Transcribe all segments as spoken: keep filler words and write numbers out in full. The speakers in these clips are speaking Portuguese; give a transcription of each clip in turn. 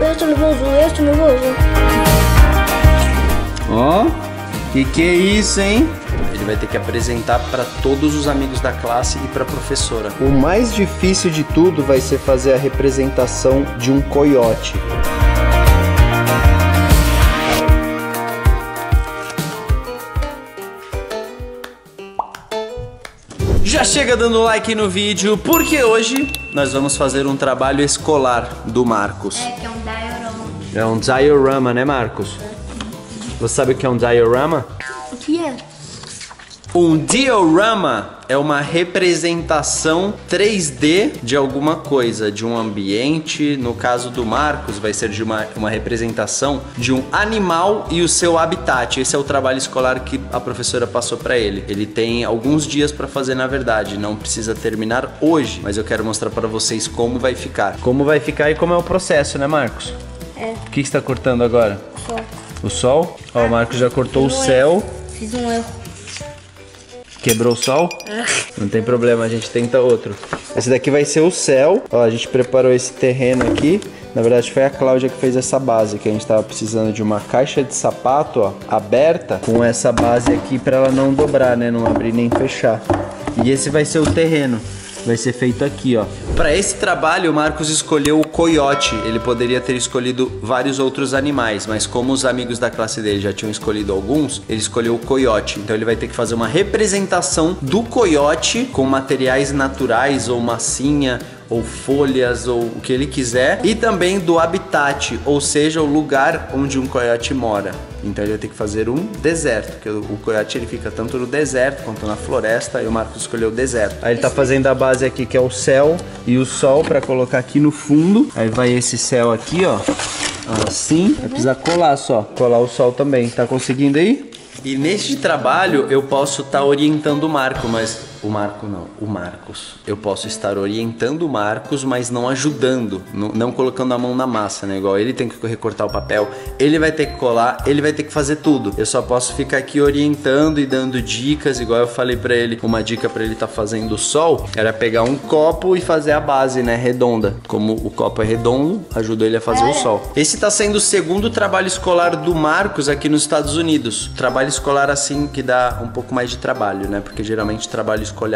eu estou nervoso, eu estou nervoso. Ó, oh, que que é isso, hein? Ele vai ter que apresentar para todos os amigos da classe e para a professora. O mais difícil de tudo vai ser fazer a representação de um coiote. Já chega dando like no vídeo, porque hoje nós vamos fazer um trabalho escolar do Marcos. É, que é um diorama. É um diorama, né, Marcos? Você sabe o que é um diorama? O que é? Um diorama é uma representação três D de alguma coisa, de um ambiente. No caso do Marcos, vai ser de uma, uma representação de um animal e o seu habitat. Esse é o trabalho escolar que a professora passou para ele. Ele tem alguns dias para fazer, na verdade. Não precisa terminar hoje, mas eu quero mostrar para vocês como vai ficar. Como vai ficar e como é o processo, né, Marcos? É. O que você está cortando agora? O sol. O sol? Ó, o Marcos já cortou o céu. Fiz um erro. Quebrou o sol? Não tem problema, a gente tenta outro. Esse daqui vai ser o céu. Ó, a gente preparou esse terreno aqui. Na verdade foi a Cláudia que fez essa base, que a gente tava precisando de uma caixa de sapato, ó, aberta, com essa base aqui para ela não dobrar, né? Não abrir nem fechar. E esse vai ser o terreno. Vai ser feito aqui, ó. Para esse trabalho, o Marcos escolheu o coiote. Ele poderia ter escolhido vários outros animais, mas como os amigos da classe dele já tinham escolhido alguns, ele escolheu o coiote. Então ele vai ter que fazer uma representação do coiote com materiais naturais ou massinha, ou folhas, ou o que ele quiser, e também do habitat, ou seja, o lugar onde um coiote mora. Então ele vai ter que fazer um deserto, porque o coiote ele fica tanto no deserto quanto na floresta, e o Marcos escolheu o deserto. Aí ele tá fazendo a base aqui, que é o céu e o sol, para colocar aqui no fundo. Aí vai esse céu aqui, ó, assim. Vai precisar colar só, colar o sol também. Tá conseguindo aí? E neste trabalho eu posso estar orientando o Marco, mas... O Marco não, o Marcos. Eu posso estar orientando o Marcos, mas não ajudando, não, não colocando a mão na massa, né? Igual ele tem que recortar o papel, ele vai ter que colar, ele vai ter que fazer tudo. Eu só posso ficar aqui orientando e dando dicas, igual eu falei pra ele. Uma dica pra ele estar fazendo o sol era pegar um copo e fazer a base, né? Redonda. Como o copo é redondo, ajuda ele a fazer o sol. Esse tá sendo o segundo trabalho escolar do Marcos aqui nos Estados Unidos. Trabalho escolar assim que dá um pouco mais de trabalho, né? Porque geralmente trabalho escolar...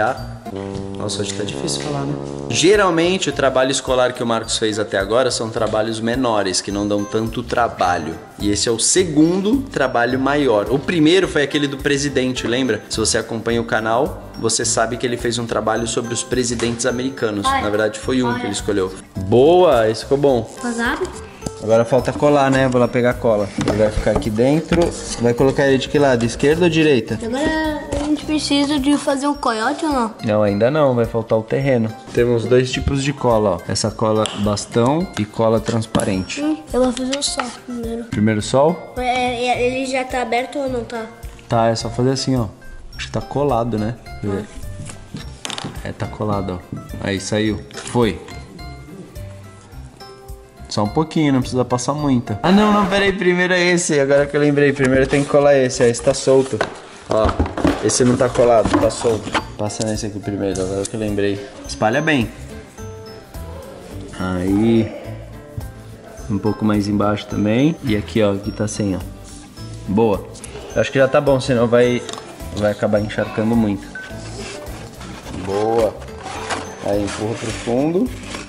Nossa, hoje tá difícil falar, né? Geralmente o trabalho escolar que o Marcos fez até agora são trabalhos menores, que não dão tanto trabalho. E esse é o segundo trabalho maior. O primeiro foi aquele do presidente, lembra? Se você acompanha o canal, você sabe que ele fez um trabalho sobre os presidentes americanos. Na verdade foi um que ele escolheu. Boa, esse ficou bom. Fazado? Agora falta colar, né? Vou lá pegar a cola. Ele vai ficar aqui dentro. Vai colocar ele de que lado? Esquerda ou direita? Agora a gente precisa de fazer um coiote ou não? Não, ainda não. Vai faltar o terreno. Temos dois tipos de cola, ó. Essa cola bastão e cola transparente. Hum, eu vou fazer o sol primeiro. Primeiro sol? É, ele já tá aberto ou não tá? Tá, é só fazer assim, ó. Acho que tá colado, né? Ah. É, tá colado, ó. Aí, saiu. Foi. Só um pouquinho, não precisa passar muita. Ah, não, não, peraí, primeiro é esse. Agora que eu lembrei, primeiro tem que colar esse. Ó, esse tá solto. Ó, esse não tá colado, tá solto. Passa nesse aqui primeiro, agora que eu lembrei. Espalha bem. Aí. Um pouco mais embaixo também. E aqui, ó, aqui tá sem, ó. Boa. Eu acho que já tá bom, senão vai, vai acabar encharcando muito. Boa. Aí empurra pro fundo.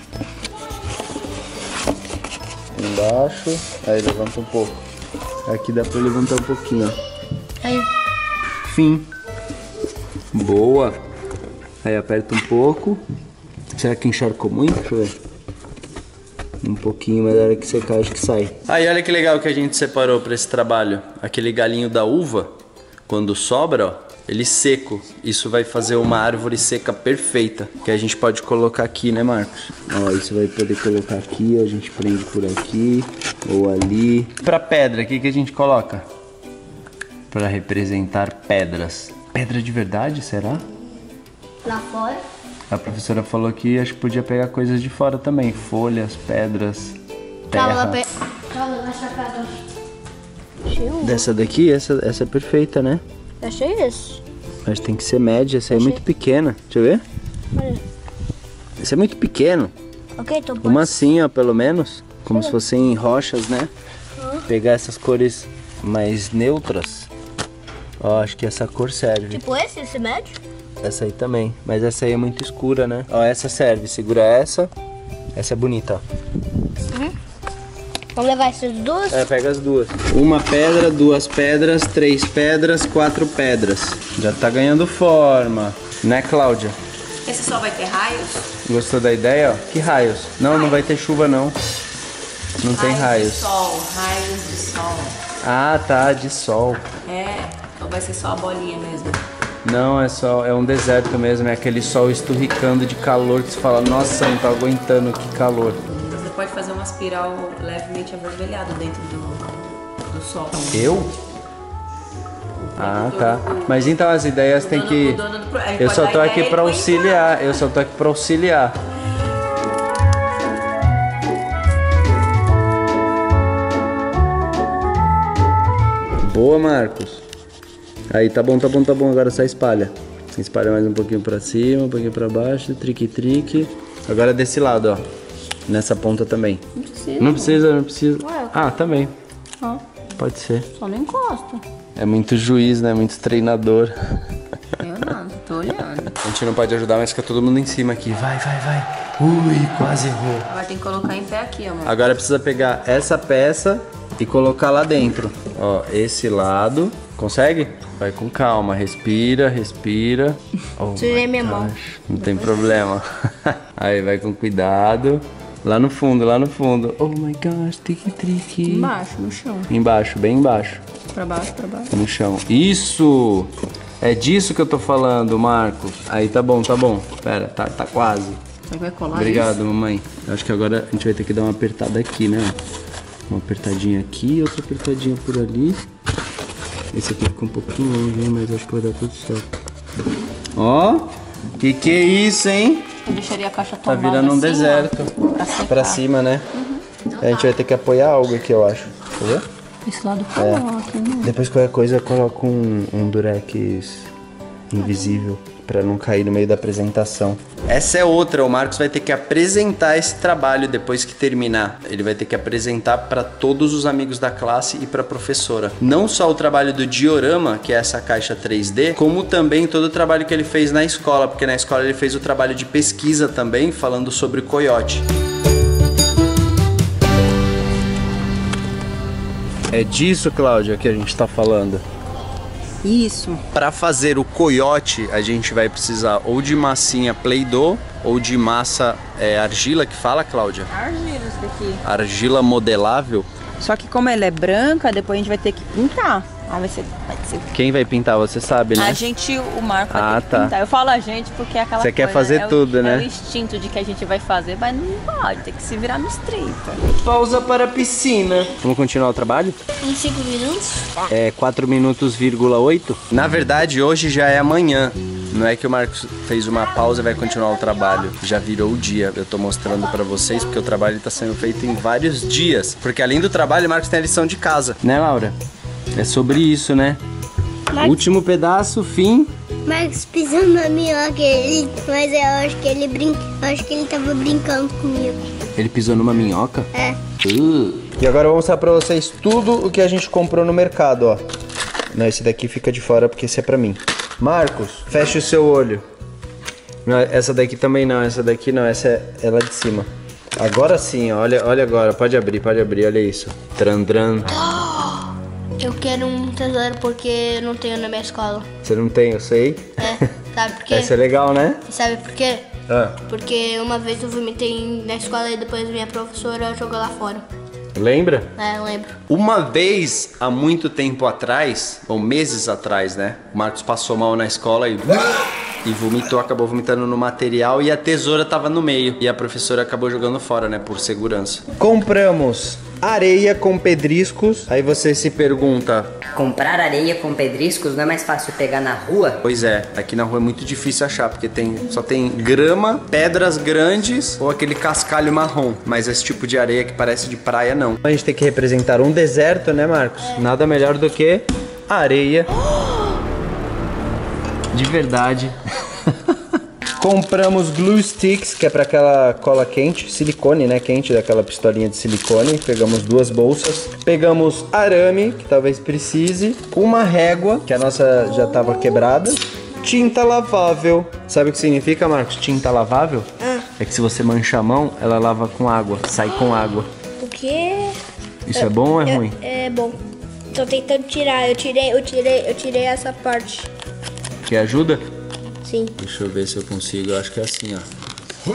Embaixo, aí levanta um pouco. Aqui dá pra levantar um pouquinho, ó. Aí. Fim. Boa. Aí aperta um pouco. Será que encharcou muito? Deixa eu ver. Um pouquinho, mas na hora que secar acho que sai. Aí olha que legal que a gente separou pra esse trabalho. Aquele galinho da uva, quando sobra, ó, ele seco. Isso vai fazer uma árvore seca perfeita, que a gente pode colocar aqui, né, Marcos? Ó, isso vai poder colocar aqui, a gente prende por aqui ou ali. Pra pedra, o que que a gente coloca? Pra representar pedras. Pedra de verdade, será? Lá fora? A professora falou que acho que podia pegar coisas de fora também. Folhas, pedras, terra. Calma, pe... Calma, na sacada. Dessa daqui, essa, essa é perfeita, né? Achei esse. Mas tem que ser média, essa aí é muito pequena. Deixa eu ver. Olha. Esse é muito pequeno. Ok, então pode. Uma assim, ó, pelo menos. como se fossem rochas, né? Pegar essas cores mais neutras. Ó, acho que essa cor serve. Tipo esse, esse médio? Essa aí também, mas essa aí é muito escura, né? Ó, essa serve, segura essa. Essa é bonita, ó. Uhum. Vamos levar essas duas? É, pega as duas. Uma pedra, duas pedras, três pedras, quatro pedras. Já tá ganhando forma, né, Cláudia? Esse só vai ter raios? Gostou da ideia, ó? Que raios? Não, não vai ter chuva, não. Não tem raios. de sol, raios de sol. Ah, tá, de sol. É, então vai ser só a bolinha mesmo. Não, é só, é um deserto mesmo, é aquele sol esturricando de calor que você fala, nossa, não tá aguentando, que calor. Você pode fazer uma espiral levemente avermelhada dentro do, do sol. Eu? Ah, tá. Mas então as ideias tem que... Eu só tô aqui pra auxiliar, eu só tô aqui pra auxiliar. Boa, Marcos. Aí, tá bom, tá bom, tá bom. Agora só espalha. Espalha mais um pouquinho pra cima, um pouquinho pra baixo. Trique, trique. Agora desse lado, ó. Nessa ponta também. Não precisa. Não precisa, não precisa. Ué. Ah, também. Ó, Pode ser. só não encosta. É muito juiz, né? Muito treinador. Eu não, tô olhando. A gente não pode ajudar, mas fica todo mundo em cima aqui. Vai, vai, vai. Ui, quase errou. Vai ter que colocar em pé aqui, amor. Agora precisa pegar essa peça e colocar lá dentro. Ó, esse lado. Consegue? Vai com calma. Respira, respira. Oh, Tirei minha mão. não tem problema. Aí, vai com cuidado. Lá no fundo, lá no fundo. Oh my gosh, trique, trique. Embaixo, no chão. Embaixo, bem embaixo. Pra baixo, pra baixo. No chão. Isso! É disso que eu tô falando, Marcos. Aí, tá bom, tá bom. Pera, tá, tá quase. Você vai colar Obrigado, isso? mamãe. Acho que agora a gente vai ter que dar uma apertada aqui, né? Uma apertadinha aqui, outra apertadinha por ali. Esse aqui ficou um pouquinho longe, hein? Mas acho que vai dar tudo certo. Ó, que que é isso, hein? Eu deixaria a caixa Tá tombada virando um assim, deserto. ó, pra secar. Pra cima, né? Uhum. A gente vai ter que apoiar algo aqui, eu acho. Tá vendo? Esse lado coloca, né? Depois qualquer coisa eu coloco um, um durex invisível pra não cair no meio da apresentação. Essa é outra, o Marcos vai ter que apresentar esse trabalho depois que terminar. Ele vai ter que apresentar para todos os amigos da classe e para a professora. Não só o trabalho do diorama, que é essa caixa três D, como também todo o trabalho que ele fez na escola, porque na escola ele fez o trabalho de pesquisa também, falando sobre o coiote. É disso, Cláudia, que a gente tá falando. Isso. Para fazer o coiote, a gente vai precisar ou de massinha Play-Doh ou de massa é, argila, que fala, Cláudia? Argila isso daqui. Argila modelável. Só que como ela é branca, depois a gente vai ter que pintar. Ah, vai ser, vai ser... Quem vai pintar, você sabe, né? A gente, o Marco vai Ah, ter que tá. pintar. Eu falo a gente porque é aquela Você coisa... quer fazer é tudo, o, né? É o instinto de que a gente vai fazer, mas não pode, tem que se virar nos trinta. Pausa para a piscina. Vamos continuar o trabalho? Em cinco minutos? É quatro minutos, vírgula oito. Na verdade, hoje já é amanhã. Não é que o Marcos fez uma pausa e vai continuar o trabalho. Já virou o dia. Eu tô mostrando pra vocês porque o trabalho tá sendo feito em vários dias. Porque além do trabalho, o Marcos tem a lição de casa. Né, Laura? É sobre isso, né? Mas... Último pedaço, fim. Max pisou na minhoca, ele... mas eu acho que ele brinca, eu acho que ele tava brincando comigo. Ele pisou numa minhoca? É. Uh. E agora eu vou mostrar pra vocês tudo o que a gente comprou no mercado, ó. Não, esse daqui fica de fora porque esse é pra mim. Marcos, fecha o seu olho. Não, essa daqui também não, essa daqui não, essa é, é lá de cima. Agora sim, ó, olha, olha agora, pode abrir, pode abrir, olha isso. Trandran. Eu quero um tesouro porque eu não tenho na minha escola. Você não tem, eu sei. É, sabe por quê? Essa é legal, né? Sabe por quê? Ah, Porque uma vez eu vomitei na escola e depois minha professora jogou lá fora. lembra? É, eu lembro. Uma vez, há muito tempo atrás, ou meses atrás, né? O Marcos passou mal na escola e... E vomitou, acabou vomitando no material e a tesoura tava no meio. E a professora acabou jogando fora, né? Por segurança. Compramos areia com pedriscos. Aí você se pergunta... Comprar areia com pedriscos não é mais fácil pegar na rua? Pois é, aqui na rua é muito difícil achar, porque tem, só tem grama, pedras grandes ou aquele cascalho marrom. Mas esse tipo de areia que parece de praia, não. A gente tem que representar um deserto, né, Marcos? Nada melhor do que areia. De verdade. Compramos glue sticks, que é para aquela cola quente, silicone, né, quente, daquela pistolinha de silicone. Pegamos duas bolsas. Pegamos arame, que talvez precise. Uma régua, que a nossa já estava quebrada. Tinta lavável. Sabe o que significa, Marcos? Tinta lavável? Ah. É que se você mancha a mão, ela lava com água, sai com água. O quê? Isso é bom ou é ruim? É bom. Tô tentando tirar. Eu tirei, eu tirei, eu tirei essa parte. Quer ajuda? Sim. Deixa eu ver se eu consigo. Eu acho que é assim, ó.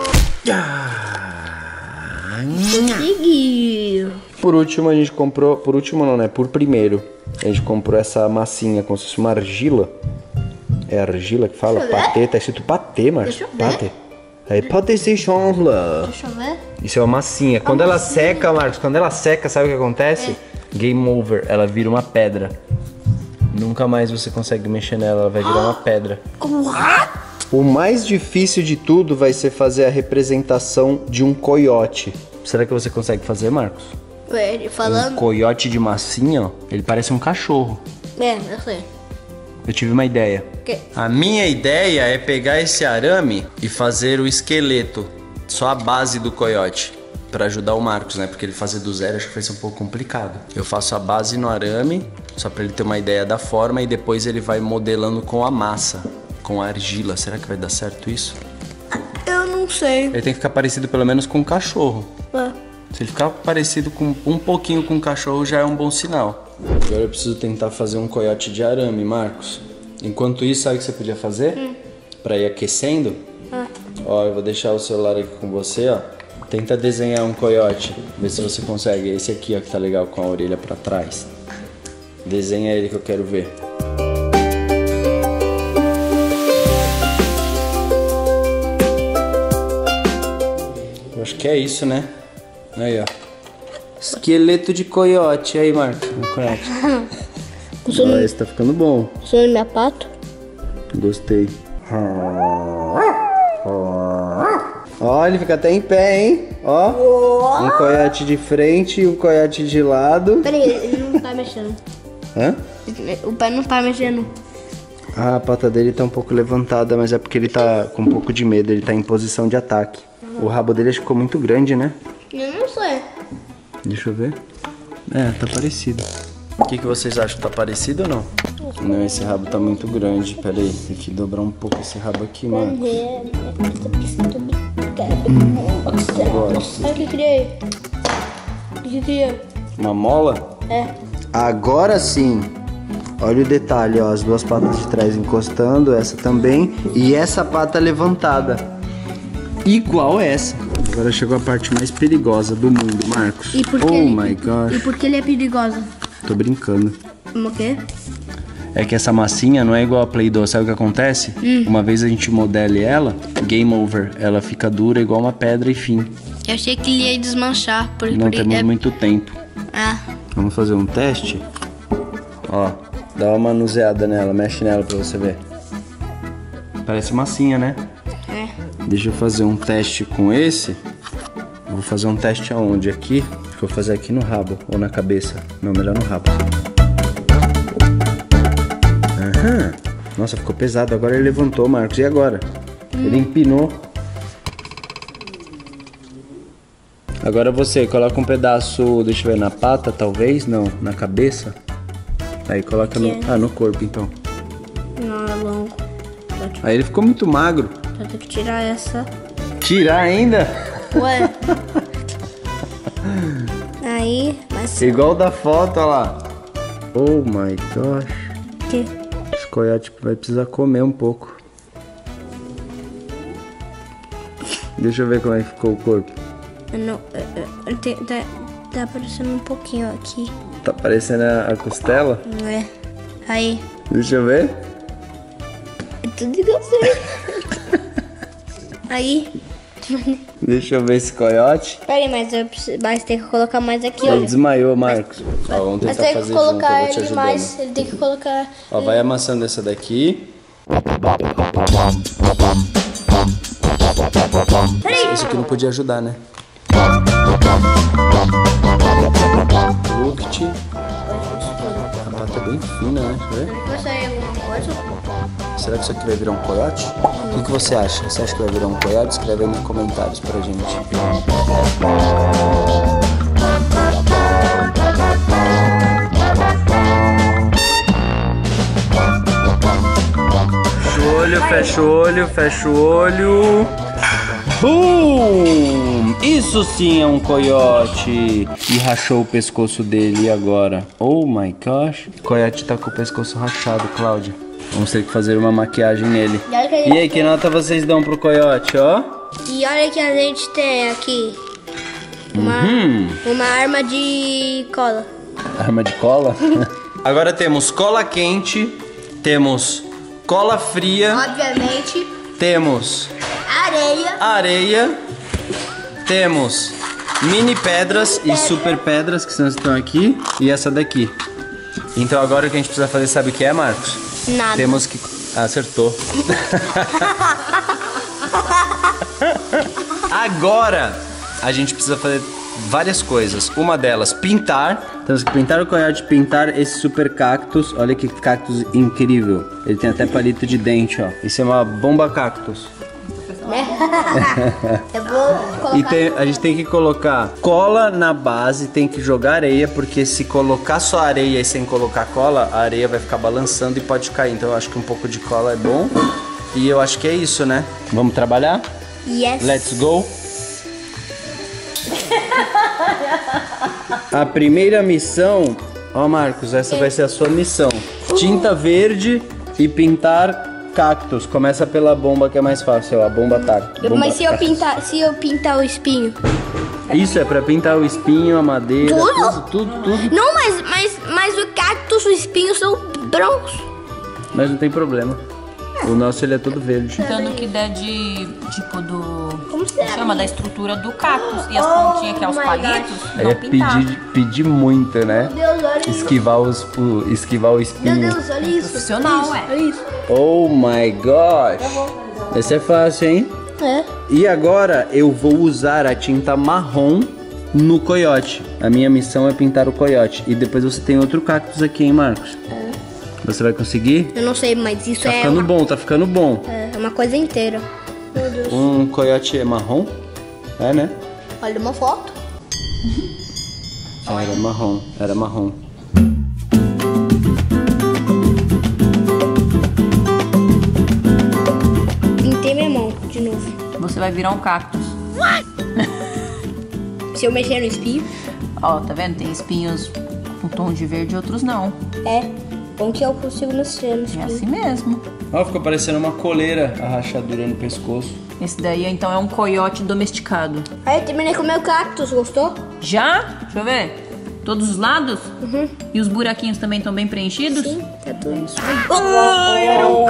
Consegui. Por último, a gente comprou... Por último não, né? Por primeiro. A gente comprou essa massinha, como se fosse uma argila. É argila que fala? Patê. Tá escrito patê, Marcos. Deixa eu ver. Patê. Aí, patê se chanla. Deixa eu ver. Isso é uma massinha. Quando ela seca, Marcos, quando ela seca, sabe o que acontece? Game over. Ela vira uma pedra. Nunca mais você consegue mexer nela, ela vai virar uma pedra. O mais difícil de tudo vai ser fazer a representação de um coiote. Será que você consegue fazer, Marcos? Ele falando. Um coiote de massinha, ó, ele parece um cachorro. É, eu sei. Eu tive uma ideia. Que? A minha ideia é pegar esse arame e fazer o esqueleto, só a base do coiote, para ajudar o Marcos, né? Porque ele fazer do zero acho que vai ser um pouco complicado. Eu faço a base no arame, só para ele ter uma ideia da forma, e depois ele vai modelando com a massa, com a argila. Será que vai dar certo isso? Eu não sei. Ele tem que ficar parecido pelo menos com um cachorro. Ah. Se ele ficar parecido com um pouquinho com um cachorro, já é um bom sinal. Agora eu preciso tentar fazer um coiote de arame, Marcos. Enquanto isso, sabe o que você podia fazer? Hum. Pra ir aquecendo? Ah. Ó, eu vou deixar o celular aqui com você, ó. Tenta desenhar um coiote. Vê se você consegue. Esse aqui, ó, que tá legal, com a orelha pra trás. Desenha ele que eu quero ver. Eu acho que é isso, né? Aí, ó. Esqueleto de coiote. Aí, Marcos. Um coiote. Ó, esse tá ficando bom. Sou minha pato? Gostei. Ó, ele fica até em pé, hein? Ó. Um coiote de frente e um coiote de lado. Peraí, ele não tá mexendo. Hã? O pé não tá mexendo. Ah, a pata dele tá um pouco levantada, mas é porque ele tá com um pouco de medo. Ele tá em posição de ataque. O rabo dele acho que ficou muito grande, né? Eu não sei. Deixa eu ver. É, tá parecido. O que, que vocês acham? Tá parecido ou não? Não, esse rabo tá muito grande. Pera aí, tem que dobrar um pouco esse rabo aqui, mano. Olha o que eu criei. O que eu criei? Uma mola? É. Agora sim. Olha o detalhe, ó. As duas patas de trás encostando, essa também. E essa pata levantada. Igual essa. Agora chegou a parte mais perigosa do mundo, Marcos. E por que oh ele, my gosh. E por que ele é perigoso? Tô brincando. O quê? É que essa massinha não é igual a Play-Doh. Sabe o que acontece? Hum. Uma vez a gente modele ela, game over. Ela fica dura igual uma pedra e fim. Eu achei que ele ia desmanchar. Por, não por temos é... muito tempo. Ah. Vamos fazer um teste? Ó, dá uma manuseada nela, mexe nela pra você ver. Parece massinha, né? É. Deixa eu fazer um teste com esse. Vou fazer um teste aonde? Aqui? Acho que eu vou fazer aqui no rabo ou na cabeça. Não, melhor no rabo. Aham. Nossa, ficou pesado. Agora ele levantou, Marcos. E agora? Hum. Ele empinou. Agora você coloca um pedaço, deixa eu ver, na pata talvez? Não, na cabeça. Aí coloca no... Ah, no corpo então. Não, é longo. Aí ele ficou muito magro. Vou ter que tirar essa. Tirar ainda? Ué. Aí, mas... Igual da foto, olha lá. Oh my gosh. Que? Esse coiote vai precisar comer um pouco. Deixa eu ver como é que ficou o corpo. Não, eu, eu, tá, tá aparecendo um pouquinho aqui. Tá aparecendo a, a costela? Não é. Aí. Deixa eu ver. É tudo igual você. Aí. Deixa eu ver esse coiote. Peraí, mas eu preciso, mas tem que colocar mais aqui, Ele olha. desmaiou, Marcos. Ó, vamos tentar mas tem que fazer colocar junto, eu vou te ele ajudando. mais, ele tem que colocar... Ó, vai amassando essa daqui. Peraí. Isso aqui não podia ajudar, né? Look-te. A pata é bem fina, né? Deixa eu ver. Vai sair alguma coisa. Será que isso aqui vai virar um coiote? O que, que você acha? Você acha que vai virar um coiote? Escreve aí nos comentários pra gente. Fecha o olho, fecha o olho, fecha o olho. Bum! Isso sim é um coiote. E rachou o pescoço dele. E agora? Oh my gosh. O coiote tá com o pescoço rachado, Cláudia. Vamos ter que fazer uma maquiagem nele. E aí, que nota vocês dão pro coiote, ó? E olha que a gente tem aqui uma, Uhum. uma arma de cola. Arma de cola? Agora temos cola quente, temos cola fria, Obviamente, temos areia. areia, temos mini pedras e super pedras que estão aqui e essa daqui. Então agora o que a gente precisa fazer, sabe o que é, Marcos? Nada. Temos que... Ah, acertou. Agora a gente precisa fazer várias coisas. Uma delas, pintar. Temos que pintar o coiote, pintar esse super cactus. Olha que cactus incrível. Ele tem até palito de dente, ó. Isso é uma bomba cactus. Eu vou colocar. E tem- a gente tem que colocar cola na base, tem que jogar areia, porque se colocar só areia e sem colocar cola, a areia vai ficar balançando e pode cair. Então eu acho que um pouco de cola é bom. E eu acho que é isso, né? Vamos trabalhar? Yes. Let's go! A primeira missão... Ó, Marcos, essa vai ser a sua missão. Tinta verde e pintar cactus. Começa pela bomba que é mais fácil, ó. A bomba tá. Bomba Mas se eu cactus. pintar, se eu pintar o espinho? Isso é pra pintar o espinho, a madeira, Tudo? tudo, tudo, tudo. Não, mas, mas, mas o cactus, os espinhos são brancos. Mas não tem problema. O nosso ele é todo verde. Dando o que der de, tipo, do... Como será? Chama da estrutura do cactus. E as pontinhas que é os my palitos, Aí não é pintar. pedir, pedir muito, né? Meu Deus, olha isso. Esquivar, os, o, esquivar o Meu espinho. Deus, olha isso. Profissional, olha é. isso, olha isso. Oh my gosh. Esse é fácil, hein? É. E agora eu vou usar a tinta marrom no coiote. A minha missão é pintar o coiote. E depois você tem outro cactus aqui, hein, Marcos? É. Você vai conseguir? Eu não sei, mas isso Tá é ficando uma, bom, tá ficando bom. é uma coisa inteira. Meu Deus. Um coiote é marrom? É, né? Olha uma foto. Ah, era marrom, era marrom. Pintei minha mão de novo. Você vai virar um cactus. Se eu mexer no espinho, Ó, tá vendo? Tem espinhos com tom de verde e outros não. é. Bom que eu consigo mexer no É espinho. assim mesmo. Ó, ficou parecendo uma coleira a rachadura no pescoço. Esse daí, então, é um coiote domesticado. Aí eu terminei com o meu cactus, gostou? Já? Deixa eu ver. Todos os lados? Uhum. E os buraquinhos também estão bem preenchidos? Sim, tá tudo isso. Ai, era um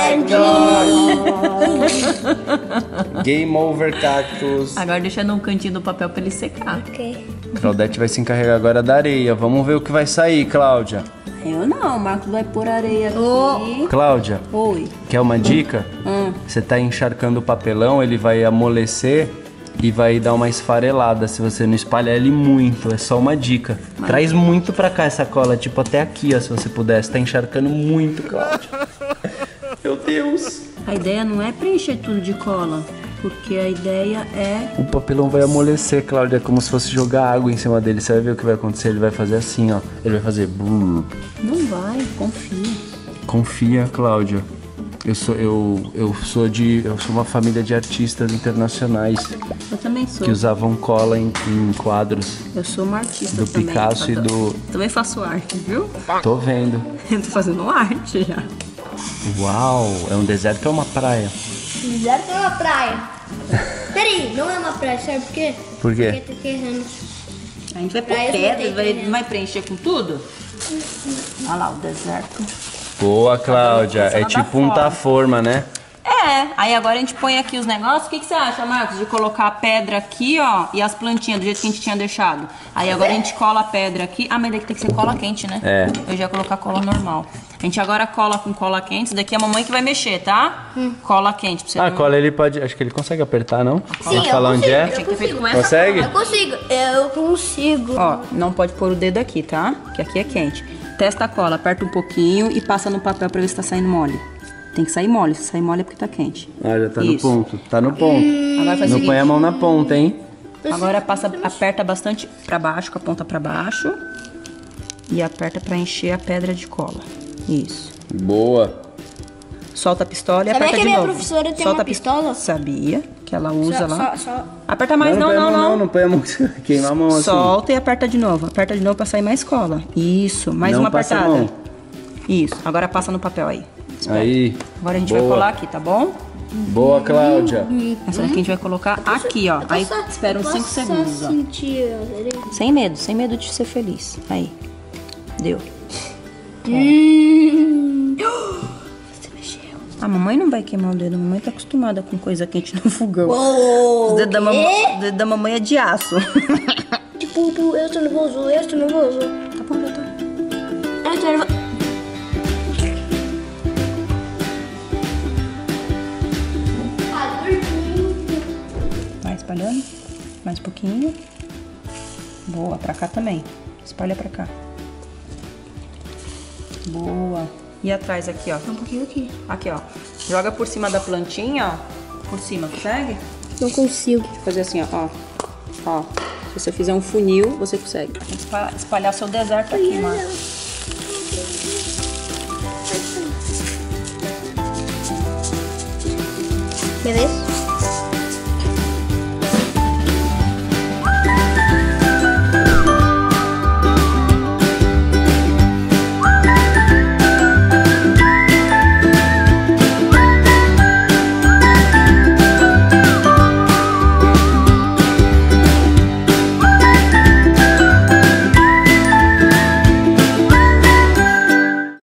Game over cactus. Agora deixa num cantinho do papel pra ele secar. Ok. Claudete vai se encarregar agora da areia. Vamos ver o que vai sair, Cláudia. Eu não, o Marcos vai pôr areia aqui. Cláudia, Oi. quer uma dica? Hum. Você tá encharcando o papelão, ele vai amolecer e vai dar uma esfarelada se você não espalhar ele muito. É só uma dica. Traz muito pra cá essa cola, tipo até aqui, ó, se você puder. Você tá encharcando muito, Cláudia. Meu Deus. A ideia não é preencher tudo de cola, porque a ideia é... O papelão vai amolecer, Cláudia, é como se fosse jogar água em cima dele. Você vai ver o que vai acontecer, ele vai fazer assim, ó. Ele vai fazer... brrr. Não vai, confia. Confia, Cláudia. Eu sou, eu, eu sou de... Eu sou uma família de artistas internacionais Eu também sou. que usavam cola em, em quadros. Eu sou uma artista Do também. Picasso e Eu do- Também faço arte, viu? Tô vendo. Eu tô fazendo arte já. Uau, é um deserto ou uma praia? Deserto é uma praia. Peraí, não é uma praia, sabe por quê? Por quê? Porque tá terreno. A gente vai pôr Praia não pedra, tem vai, terreno. vai preencher com tudo? Olha lá o deserto. Boa, Cláudia. Essa É não dá tipo um forma. tá-forma, né? É, aí agora a gente põe aqui os negócios. O que, que você acha, Marcos? De colocar a pedra aqui, ó, e as plantinhas do jeito que a gente tinha deixado. Aí agora a gente cola a pedra aqui. Ah, mas daqui tem que ser cola quente, né? É. Eu já ia colocar cola normal. A gente agora cola com cola quente. Isso daqui é a mamãe que vai mexer, tá? Cola quente. Pra você Ah, não- cola ele pode... Acho que ele consegue apertar, não? Sim, Pode eu falar onde consigo, é? eu Tinha que ter feito com essa. Consegue? Eu consigo, eu consigo. Ó, não pode pôr o dedo aqui, tá? Que aqui é quente. testa a cola, aperta um pouquinho e passa no papel pra ver se tá saindo mole. Tem que sair mole, se sair mole é porque tá quente. Ah, já tá Isso. no ponto. Tá no ponto. Agora faz o Não seguinte. põe a mão na ponta, hein? Agora passa, aperta bastante pra baixo, com a ponta pra baixo. E aperta pra encher a pedra de cola. Isso. Boa. Solta a pistola e Sabia aperta que de minha novo. professora tem Solta uma a pis- pistola? Sabia que ela usa Só, lá. só, só. Aperta mais, não, põe a não, mão, não. não. Não põe a mão, queima a mão assim. Solta e aperta de novo. Aperta de novo pra sair mais cola. Isso, mais Não uma passa a apertada. mão. Isso, agora passa no papel aí. Aí. Agora a gente Boa. vai colar aqui, tá bom? Boa, Cláudia. Essa daqui a gente vai colocar aqui, ó. Aí espera uns cinco segundos, ó. Sem medo, sem medo de ser feliz. Aí. Deu. Hum. Você mexeu. A mamãe não vai queimar o dedo. A mamãe tá acostumada com coisa quente no fogão. Oh, Os dedos da, mamãe, os dedos da mamãe é de aço. tipo, eu tô nervoso, eu tô nervoso. Tá bom, já tô. Eu tô nervoso. Vai espalhando. Mais um pouquinho. Boa, pra cá também. Espalha pra cá. Boa. E atrás aqui, ó. Um pouquinho aqui. Aqui, ó. Joga por cima da plantinha, ó. Por cima, consegue? Não consigo. Fazer assim, ó. Ó. Ó. Se você fizer um funil, você consegue. Tem que espalhar, espalhar seu deserto aqui, mano. Beleza?